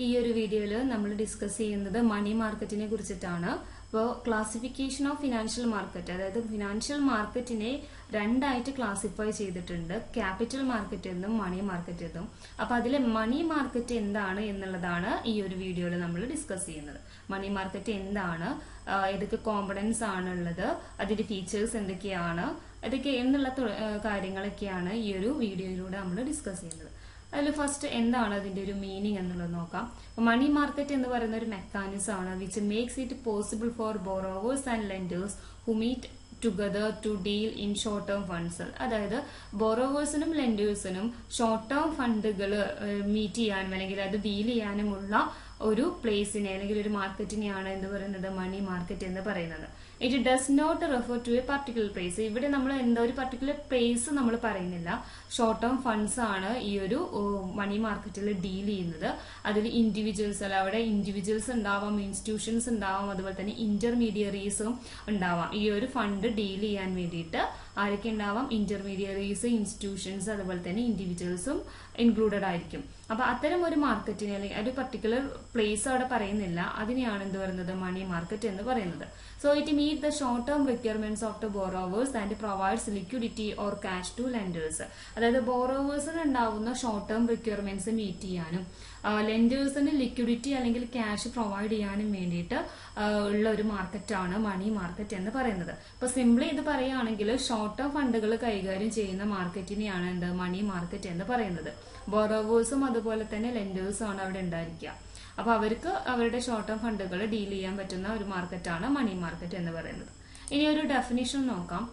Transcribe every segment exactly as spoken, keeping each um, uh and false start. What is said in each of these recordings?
ഈ ഒരു വീഡിയോയിൽ നമ്മൾ ഡിസ്കസ് ചെയ്യുന്നത് മണി മാർക്കറ്റിനെ കുറിച്ചിട്ടാണ്. അപ്പോൾ ക്ലാസിഫിക്കേഷൻ ഓഫ് ഫിനാൻഷ്യൽ മാർക്കറ്റ്, അതായത് ഫിനാൻഷ്യൽ മാർക്കറ്റിനെ രണ്ടായിട്ട് ക്ലാസിഫൈ ചെയ്തിട്ടുണ്ട്, ക്യാപിറ്റൽ മാർക്കറ്റ് എന്നും മണി മാർക്കറ്റ് എന്നും. അപ്പൊ അതിലെ മണി മാർക്കറ്റ് എന്താണ് എന്നുള്ളതാണ് ഈ ഒരു വീഡിയോയിൽ നമ്മൾ ഡിസ്കസ് ചെയ്യുന്നത്. മണി മാർക്കറ്റ് എന്താണ്, ഏതൊക്കെ കോമ്പണൻസ് ആണുള്ളത്, അതിന്റെ ഫീച്ചേഴ്സ് എന്തൊക്കെയാണ്, അതൊക്കെ എന്നുള്ള കാര്യങ്ങളൊക്കെയാണ് ഈ ഒരു വീഡിയോയിലൂടെ നമ്മൾ ഡിസ്കസ് ചെയ്യുന്നത്. അതിൽ ഫസ്റ്റ് എന്താണ് അതിന്റെ ഒരു മീനിങ് എന്നുള്ളത് നോക്കാം. മണി മാർക്കറ്റ് എന്ന് പറയുന്ന ഒരു മെക്കാനിസം ആണ് which makes it possible for borrowers and lenders who meet together to deal in short term funds. അതായത് ബോറോവേഴ്സിനും ലെൻഡേഴ്സിനും ഷോർട്ട് ടേം ഫണ്ടുകൾ മീറ്റ് ചെയ്യാനും അല്ലെങ്കിൽ അത് ഡീൽ ചെയ്യാനുമുള്ള ഒരു പ്ലേസിനെ അല്ലെങ്കിൽ ഒരു മാർക്കറ്റിനെയാണ് എന്ത് പറയുന്നത്, മണി മാർക്കറ്റ് എന്ന് പറയുന്നത്. It does not refer to a particular place. ഇവിടെ നമ്മൾ എന്താ ഒരു പർട്ടിക്കുലർ പ്ലേസ് നമ്മൾ പറയുന്നില്ല. ഷോർട്ട് ടേം ഫണ്ട്സ് ആണ് ഈ ഒരു മണി മാർക്കറ്റിൽ ഡീൽ ചെയ്യുന്നത്. അതിൽ ഇൻഡിവിജ്വൽസ് അല്ല, അവിടെ ഇൻഡിവിജ്വൽസ് ഉണ്ടാവാം, ഇൻസ്റ്റിറ്റ്യൂഷൻസ് ഉണ്ടാവാം, അതുപോലെ തന്നെ ഇന്റർമീഡിയറീസും ഉണ്ടാവാം. ഈ ഒരു ഫണ്ട് ഡീൽ ചെയ്യാൻ വേണ്ടിയിട്ട് ആരൊക്കെ ഉണ്ടാവാം, ഇന്റർമീഡിയറീസ്, ഇൻസ്റ്റിറ്റ്യൂഷൻസ്, അതുപോലെ തന്നെ ഇൻഡിവിജ്വൽസും ഇൻക്ലൂഡഡ് ആയിരിക്കും. അപ്പൊ അത്തരം ഒരു മാർക്കറ്റിനെ അല്ലെങ്കിൽ ഒരു പർട്ടിക്കുലർ പ്ലേസ് അവിടെ പറയുന്നില്ല, അതിനെയാണ് എന്ത് പറയുന്നത്, മണി മാർക്കറ്റ് എന്ന് പറയുന്നത്. So it meet the short term requirements of the borrowers and provides liquidity or cash to lenders. അതായത് ബോറോവേഴ്സിന് ഉണ്ടാവുന്ന ഷോർട്ട് ടേം റിക്വയർമെന്റ്സ് മീറ്റ് ചെയ്യാനും ലെൻഡേഴ്സിന് ലിക്വിഡിറ്റി അല്ലെങ്കിൽ ക്യാഷ് പ്രൊവൈഡ് ചെയ്യാനും വേണ്ടിയിട്ട് ഉള്ള ഒരു മാർക്കറ്റാണ് മണി മാർക്കറ്റ് എന്ന് പറയുന്നത്. ഇപ്പൊ സിംപ്ലി ഇത് പറയുകയാണെങ്കിൽ ഷോർട്ട് ടേം ഫണ്ടുകൾ കൈകാര്യം ചെയ്യുന്ന മാർക്കറ്റിനെയാണ് എന്ത്, മണി മാർക്കറ്റ് എന്ന് പറയുന്നത്. ബോറോവേഴ്സും അതുപോലെ തന്നെ ലെൻഡേഴ്സും ആണ് അവിടെ ഉണ്ടായിരിക്കുക. അപ്പൊ അവർക്ക് അവരുടെ ഷോർട്ട് ടേം ഫണ്ടുകൾ ഡീൽ ചെയ്യാൻ പറ്റുന്ന ഒരു മാർക്കറ്റാണ് മണി മാർക്കറ്റ് എന്ന് പറയുന്നത്. ഇനി ഒരു ഡെഫിനിഷൻ നോക്കാം.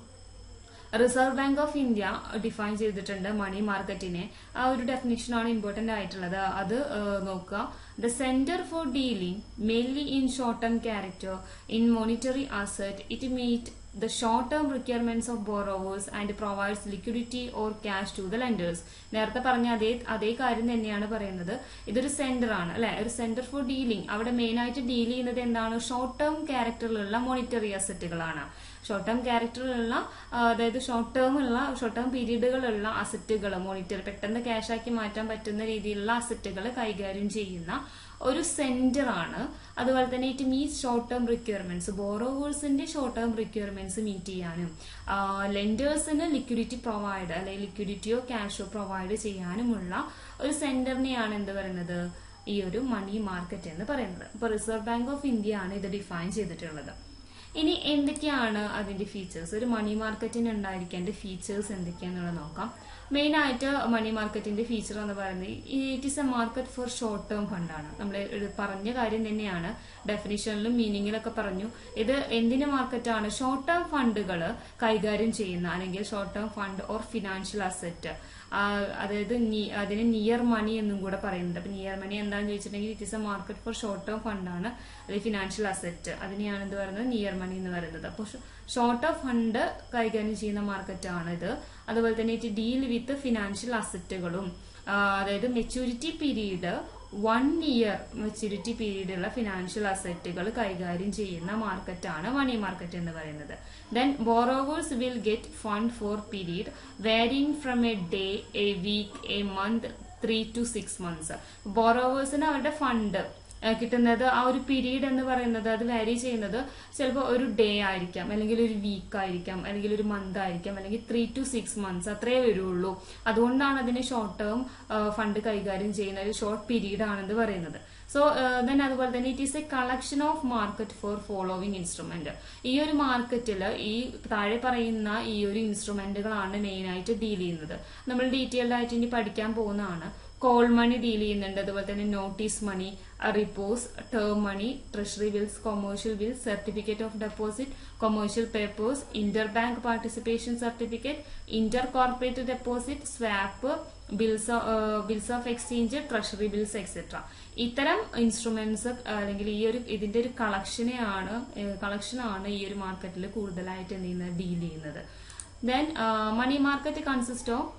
Reserve bank of India define ചെയ്തിട്ടുണ്ട് മണി മാർക്കറ്റിനെ. ആ ഒരു ഡെഫിനിഷനാണ് ഇമ്പോർട്ടന്റ് ആയിട്ടുള്ളത്, അത് നോക്കുക. The centre for dealing mainly in short term character in monetary asset, it meet the short-term requirements of borrowers and provides liquidity or cash to the lenders. നേരത്തെ പറഞ്ഞ അതേ അതേ കാര്യം തന്നെയാണ് പറയുന്നത്. ഇതൊരു സെന്റർ ആണ് അല്ലെ, ഒരു സെന്റർ ഫോർ ഡീലിംഗ്. അവിടെ മെയിൻ ആയിട്ട് ഡീൽ ചെയ്യുന്നത് എന്താണ്, ഷോർട്ട് ടേം ക്യാരക്ടറിലുള്ള മോണിറ്ററി അസറ്റുകളാണ്. ഷോർട്ട് ടേം ക്യാരക്ടറിലുള്ള അതായത് ഷോർട്ട് ടേം ഉള്ള ഷോർട്ട് ടേം പീരീഡുകളുള്ള അസറ്റുകൾ, മോണിറ്ററി പെട്ടെന്ന് ക്യാഷ് ആക്കി മാറ്റാൻ പറ്റുന്ന രീതിയിലുള്ള അസറ്റുകൾ കൈകാര്യം ചെയ്യുന്ന ഒരു സെന്റർ ആണ്. അതുപോലെ തന്നെ it meet short term requirements, ബോറോവേഴ്സിന്റെ ഷോർട്ട് ടേം റിക്വയർമെന്റ്സ് മീറ്റ് ചെയ്യാനും ലെൻഡേഴ്സിന് ലിക്വിഡിറ്റി പ്രൊവൈഡ് അല്ലെങ്കിൽ ലിക്വിഡിറ്റിയോ ക്യാഷോ പ്രൊവൈഡ് ചെയ്യാനുമുള്ള ഒരു സെന്ററിനെയാണ് എന്ത് പറയുന്നത്, ഈ ഒരു മണി മാർക്കറ്റ് എന്ന് പറയുന്നത്. ഇപ്പൊ റിസർവ് ബാങ്ക് ഓഫ് ഇന്ത്യ ആണ് ഇത് ഡിഫൈൻ ചെയ്തിട്ടുള്ളത്. ഇനി എന്തൊക്കെയാണ് അതിന്റെ ഫീച്ചേഴ്സ്, ഒരു മണി മാർക്കറ്റിന് ഉണ്ടായിരിക്കേണ്ട ഫീച്ചേഴ്സ് എന്തൊക്കെയാണെന്നുള്ളത് നോക്കാം. മെയിൻ ആയിട്ട് മണി മാർക്കറ്റിന്റെ ഫീച്ചർ എന്ന് പറയുന്നത് it is a market for short term ഫണ്ടാണ്. നമ്മൾ പറഞ്ഞ കാര്യം തന്നെയാണ്, ഡെഫിനിഷനിലും മീനിങ്ങിലൊക്കെ പറഞ്ഞു. ഇത് എന്തിന്റെ മാർക്കറ്റാണ്, ഷോർട്ട് ടേം ഫണ്ടുകൾ കൈകാര്യം ചെയ്യുന്ന അല്ലെങ്കിൽ short term fund or financial asset, അതായത് അതിന് നിയർ മണി എന്നും കൂടെ പറയുന്നുണ്ട്. അപ്പൊ നിയർ മണി എന്താണെന്ന് ചോദിച്ചിട്ടുണ്ടെങ്കിൽ it is a market for short term ഫണ്ടാണ്, അല്ലെങ്കിൽ ഫിനാൻഷ്യൽ അസറ്റ്, അതിനെയാണ് എന്ത് പറയുന്നത്, നിയർ മണി എന്ന് പറയുന്നത്. അപ്പോൾ ഷോർട്ട് ടേം ഫണ്ട് കൈകാര്യം ചെയ്യുന്ന മാർക്കറ്റാണ് ഇത്. അതുപോലെ തന്നെ ഇറ്റ് ഡീൽ വിത്ത് ഫിനാൻഷ്യൽ അസറ്റുകളും, അതായത് maturity period one year maturity പീരീഡുള്ള ഫിനാൻഷ്യൽ അസറ്റുകൾ കൈകാര്യം ചെയ്യുന്ന മാർക്കറ്റാണ് മണി മാർക്കറ്റ് എന്ന് പറയുന്നത്. Then borrowers will get fund for period varying from a day, a week, a month, three to six months. ബോറോവേഴ്സിന് അവരുടെ ഫണ്ട് കിട്ടുന്നത് ആ ഒരു പീരീഡ് എന്ന് പറയുന്നത് അത് വാരി ചെയ്യുന്നത് ചിലപ്പോൾ ഒരു ഡേ ആയിരിക്കാം, അല്ലെങ്കിൽ ഒരു വീക്ക് ആയിരിക്കാം, അല്ലെങ്കിൽ ഒരു മന്ത് ആയിരിക്കാം, അല്ലെങ്കിൽ ത്രീ ടു സിക്സ് മന്ത്സ് അത്രേ വരുള്ളൂ. അതുകൊണ്ടാണ് അതിന് ഷോർട്ട് ടേം ഫണ്ട് കൈകാര്യം ചെയ്യുന്ന ഒരു ഷോർട്ട് പീരീഡ് ആണെന്ന് പറയുന്നത്. സോ ദെൻ അതുപോലെ തന്നെ it is a collection of market for following instrument. ഈ ഒരു മാർക്കറ്റിൽ ഈ താഴെ പറയുന്ന ഈ ഒരു ഇൻസ്ട്രുമെന്റുകളാണ് മെയിൻ ആയിട്ട് ഡീൽ ചെയ്യുന്നത്. നമ്മൾ ഡീറ്റെയിൽഡ് ആയിട്ട് ഇനി പഠിക്കാൻ പോകുന്നതാണ്. കോൾ മണി ഡീൽ ചെയ്യുന്നുണ്ട്, അതുപോലെ തന്നെ notice money, repos, term money, treasury bills, commercial bills, certificate of deposit, commercial papers, inter bank participation certificate, inter corporate deposit, swap, bills bills of exchange, treasury bills etcetera. ഇത്തരം instruments അല്ലെങ്കിൽ ഈ ഒരു ഇതിന്റെ ഒരു കളക്ഷനെയാണ് കളക്ഷനാണ് ഈ ഒരു മാർക്കറ്റിൽ കൂടുതലായിട്ട് എന്ത് ചെയ്യുന്നത്, ഡീൽ ചെയ്യുന്നത്. Then money market consist of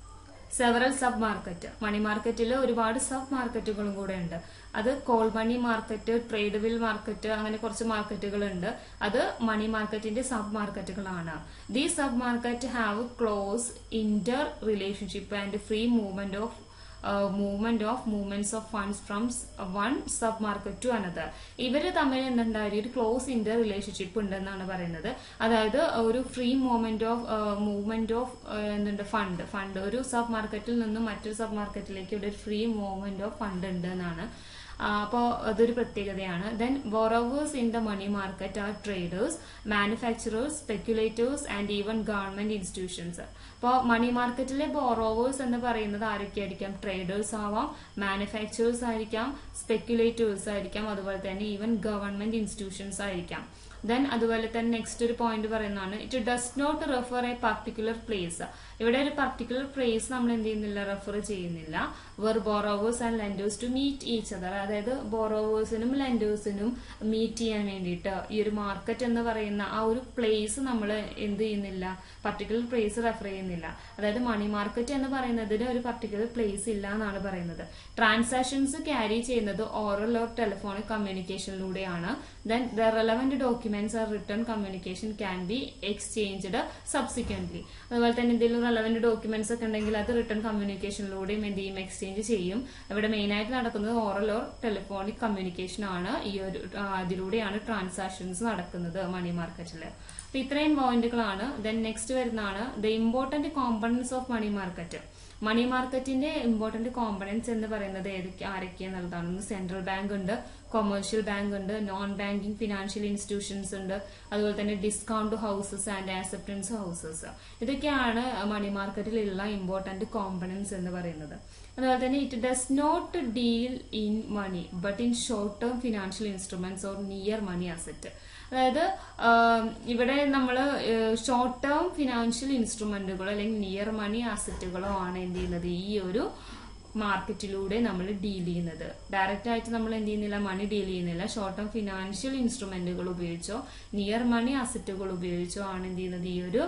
several sub market. Money മാർക്കറ്റിൽ ഒരുപാട് സബ് മാർക്കറ്റുകളും കൂടെ ഉണ്ട്. അത് call money market, tradable market, അങ്ങനെ കുറച്ച് മാർക്കറ്റുകൾ ഉണ്ട്. അത് മണി മാർക്കറ്റിന്റെ സബ് മാർക്കറ്റുകളാണ്. These sub market have close inter relationship and free movement of movement of movements of funds from one sub market to another. ഇവര് തമ്മിൽ എന്തുണ്ടായി ഒരു ക്ലോസ് ഇന്റർ റിലേഷൻഷിപ്പ് ഉണ്ടെന്നാണ് പറയുന്നത്. അതായത് ഒരു free movement of movement of എന്തുണ്ട് ഫണ്ട് ഫണ്ട് ഒരു സബ് മാർക്കറ്റിൽ നിന്നും മറ്റൊരു സബ് മാർക്കറ്റിലേക്ക് ഇവിടെ ഒരു ഫ്രീ മൂവ്മെന്റ് ഓഫ് ഫണ്ട് ഉണ്ട് എന്നാണ്. അപ്പോൾ അതൊരു പ്രത്യേകതയാണ്. Then borrowers in the money market are traders, manufacturers, speculators and even government institutions. അപ്പോൾ മണി മാർക്കറ്റിലെ ബോറോവേഴ്സ് എന്ന് പറയുന്നത് ആരൊക്കെയായിരിക്കാം? ട്രേഡേഴ്സ് ആവാം, മാനുഫാക്ചറേഴ്സ് ആയിരിക്കാം, സ്പെക്യുലേറ്റേഴ്സ് ആയിരിക്കാം, അതുപോലെ തന്നെ ഈവൻ ഗവൺമെന്റ് ഇൻസ്റ്റിറ്റ്യൂഷൻസ് ആയിരിക്കാം. ദെൻ അതുപോലെ തന്നെ നെക്സ്റ്റ് ഒരു പോയിന്റ് പറയുന്നതാണ് it does not refer a particular place. ഇവിടെ ഒരു പർട്ടിക്കുലർ പ്ലേസ് നമ്മൾ എന്ത് ചെയ്യുന്നില്ല, റെഫർ ചെയ്യുന്നില്ല. Where borrowers and lenders to meet each other. അതായത് ബോറോവേഴ്സിനും ലെൻഡേഴ്സിനും മീറ്റ് ചെയ്യാൻ വേണ്ടിയിട്ട് ഈ ഒരു മാർക്കറ്റ് എന്ന് പറയുന്ന ആ ഒരു പ്ലേസ് നമ്മൾ എന്ത് ചെയ്യുന്നില്ല, പർട്ടിക്കുലർ പ്ലേസ് റെഫർ ചെയ്യുന്നില്ല. അതായത് മണി മാർക്കറ്റ് എന്ന് പറയുന്നതിന് ഒരു പർട്ടിക്കുലർ പ്ലേസ് ഇല്ല എന്നാണ് പറയുന്നത്. ട്രാൻസാക്ഷൻസ് ക്യാരി ചെയ്യുന്നത് ഓറൽ ഓർ ടെലിഫോണിക് കമ്മ്യൂണിക്കേഷനിലൂടെയാണ്. Then the relevant documents are written communication can be exchanged subsequently. അതുപോലെ തന്നെ എന്തെങ്കിലും റെലവന്റ് ഡോക്യുമെന്റ്സ് ഒക്കെ ഉണ്ടെങ്കിൽ അത് റിട്ടേൺ കമ്മ്യൂണിക്കേഷനിലൂടെയും എന്ത് ചെയ്യും, എക്സ്ചേഞ്ച് ചെയ്യും. ഇവിടെ മെയിൻ ആയിട്ട് നടക്കുന്നത് ഓറൽ ഓർ ടെലിഫോണിക് കമ്മ്യൂണിക്കേഷൻ ആണ്. ഈ ഒരു അതിലൂടെയാണ് ട്രാൻസാക്ഷൻസ് നടക്കുന്നത് മണി മാർക്കറ്റിൽ. അപ്പൊ ഇത്രയും പോയിന്റുകളാണ്. ദെൻ നെക്സ്റ്റ് വരുന്നതാണ് the important components of money market. Money മാർക്കറ്റിന്റെ ഇമ്പോർട്ടന്റ് കോമ്പണൻസ് എന്ന് പറയുന്നത് ഏതൊക്കെ ആരൊക്കെയാന്നുള്ളതാണ്. സെൻട്രൽ ബാങ്ക് ഉണ്ട്, കൊമേഴ്ഷ്യൽ ബാങ്ക് ഉണ്ട്, നോൺ ബാങ്കിങ് ഫിനാൻഷ്യൽ ഇൻസ്റ്റിറ്റ്യൂഷൻസ് ഉണ്ട്, അതുപോലെ തന്നെ discount houses and acceptance houses. ഇതൊക്കെയാണ് മണി മാർക്കറ്റിലുള്ള ഇമ്പോർട്ടന്റ് കോമ്പണൻസ് എന്ന് പറയുന്നത്. അതുപോലെ തന്നെ it does not deal in money but in short term financial instruments or near money asset. അതായത് ഇവിടെ നമ്മൾ ഷോർട്ട് ടേം ഫിനാൻഷ്യൽ ഇൻസ്ട്രുമെന്റുകളോ അല്ലെങ്കിൽ നിയർ മണി അസറ്റുകളോ ആണ് എന്ത് ചെയ്യുന്നത്, ഈ ഒരു മാർക്കറ്റിലൂടെ നമ്മൾ ഡീൽ ചെയ്യുന്നത്. ഡയറക്റ്റ് ആയിട്ട് നമ്മൾ എന്ത് ചെയ്യുന്നില്ല, മണി ഡീൽ ചെയ്യുന്നില്ല. ഷോർട്ട് ടേം ഫിനാൻഷ്യൽ ഇൻസ്ട്രുമെന്റുകൾ ഉപയോഗിച്ചോ നിയർ മണി അസറ്റുകൾ ഉപയോഗിച്ചോ ആണ് എന്ത് ചെയ്യുന്നത്, ഈ ഒരു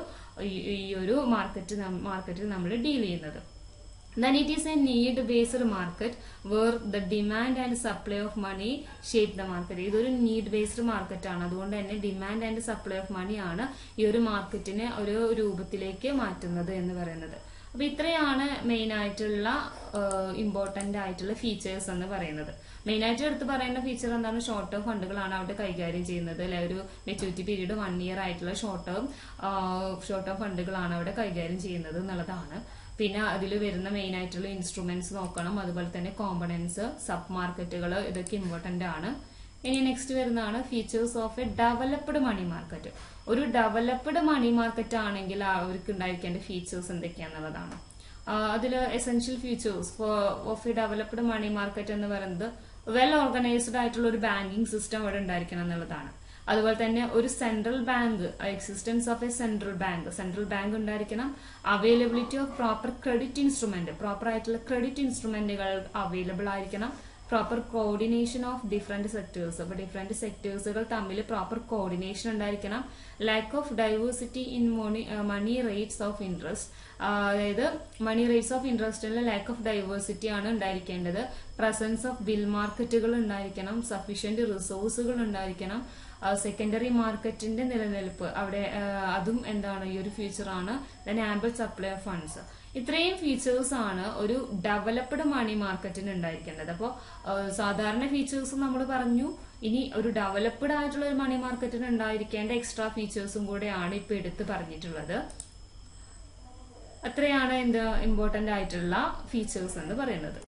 ഈ ഒരു മാർക്കറ്റ് മാർക്കറ്റിൽ നമ്മൾ ഡീൽ ചെയ്യുന്നത്. Then it is a need-based market where the demand and supply of money shape the market. ഇതൊരു നീഡ് ബേസ്ഡ് മാർക്കറ്റ് ആണ്. അതുകൊണ്ട് തന്നെ demand and supply of money ആണ് ഈ ഒരു മാർക്കറ്റിനെ ഒരു രൂപത്തിലേക്ക് മാറ്റുന്നത് എന്ന് പറയുന്നത്. അപ്പൊ ഇത്രയാണ് മെയിൻ ആയിട്ടുള്ള ഇമ്പോർട്ടന്റ് ആയിട്ടുള്ള ഫീച്ചേഴ്സ് എന്ന് പറയുന്നത്. മെയിൻ ആയിട്ട് എടുത്ത് പറയുന്ന ഫീച്ചർ എന്താണ്, ഷോർട്ട് ടേം ഫണ്ടുകളാണ് അവിടെ കൈകാര്യം ചെയ്യുന്നത്. അല്ലെ, ഒരു മെച്യൂരിറ്റി പീരീഡ് വൺ ഇയർ ആയിട്ടുള്ള ഷോർട്ട് ടേം ഷോർട്ട് ടേം ഫണ്ടുകളാണ് അവിടെ കൈകാര്യം ചെയ്യുന്നത് എന്നുള്ളതാണ്. പിന്നെ അതിൽ വരുന്ന മെയിൻ ആയിട്ടുള്ള ഇൻസ്ട്രുമെന്റ്സ് നോക്കണം. അതുപോലെ തന്നെ കോമ്പണൻസ്, സബ് മാർക്കറ്റുകൾ, ഇതൊക്കെ ഇമ്പോർട്ടന്റ് ആണ്. ഇനി നെക്സ്റ്റ് വരുന്നതാണ് features of a developed money market. ഒരു ഡെവലപ്ഡ് മണി മാർക്കറ്റ് ആണെങ്കിൽ അവർക്ക് ഉണ്ടായിരിക്കേണ്ട ഫീച്ചേഴ്സ് എന്തൊക്കെയാന്നുള്ളതാണ്. അതിൽ essential features of a developed money market എന്ന് പറയുന്നത് വെൽ ഓർഗനൈസ്ഡ് ആയിട്ടുള്ള ഒരു ബാങ്കിങ് സിസ്റ്റം അവിടെ ഉണ്ടായിരിക്കണം എന്നുള്ളതാണ്. അതുപോലെ തന്നെ ഒരു central bank, existence of a central bank central bank ഉണ്ടായിരിക്കണം. Availability of proper credit instrument, proper ആയിട്ടുള്ള ക്രെഡിറ്റ് ഇൻസ്ട്രുമെന്റുകൾ അവൈലബിൾ ആയിരിക്കണം. Proper coordination of different sectors, അപ്പൊ ഡിഫറെന്റ് സെക്ടേഴ്സുകൾ തമ്മിൽ പ്രോപ്പർ കോർഡിനേഷൻ ഉണ്ടായിരിക്കണം. Lack of diversity in money money rates of interest, അതായത് money rates of ഇൻട്രസ്റ്റിൽ ലാക്ക് ഓഫ് ഡൈവേഴ്സിറ്റി ആണ് ഉണ്ടായിരിക്കേണ്ടത്. പ്രസൻസ് ഓഫ് ബിൽ മാർക്കറ്റുകൾ ഉണ്ടായിരിക്കണം. സഫീഷ്യന്റ് റിസോഴ്സുകൾ ഉണ്ടായിരിക്കണം. സെക്കൻഡറി മാർക്കറ്റിന്റെ നിലനിൽപ്പ് അവിടെ അതും എന്താണ് ഈ ഒരു ഫീച്ചറാണ്. Then ample supply of funds. ഇത്രയും ഫീച്ചേഴ്സ് ആണ് ഒരു ഡെവലപ്ഡ് മണി മാർക്കറ്റിന് ഉണ്ടായിരിക്കേണ്ടത്. അപ്പോൾ സാധാരണ ഫീച്ചേഴ്സും നമ്മൾ പറഞ്ഞു. ഇനി ഒരു ഡെവലപ്ഡ് ആയിട്ടുള്ള ഒരു മണി മാർക്കറ്റിന് ഉണ്ടായിരിക്കേണ്ട എക്സ്ട്രാ ഫീച്ചേഴ്സും കൂടെയാണ് ഇപ്പൊ എടുത്ത് പറഞ്ഞിട്ടുള്ളത്. അത്രയാണ് എന്ത് ഇമ്പോർട്ടന്റ് ആയിട്ടുള്ള ഫീച്ചേഴ്സ് എന്ന് പറയുന്നത്.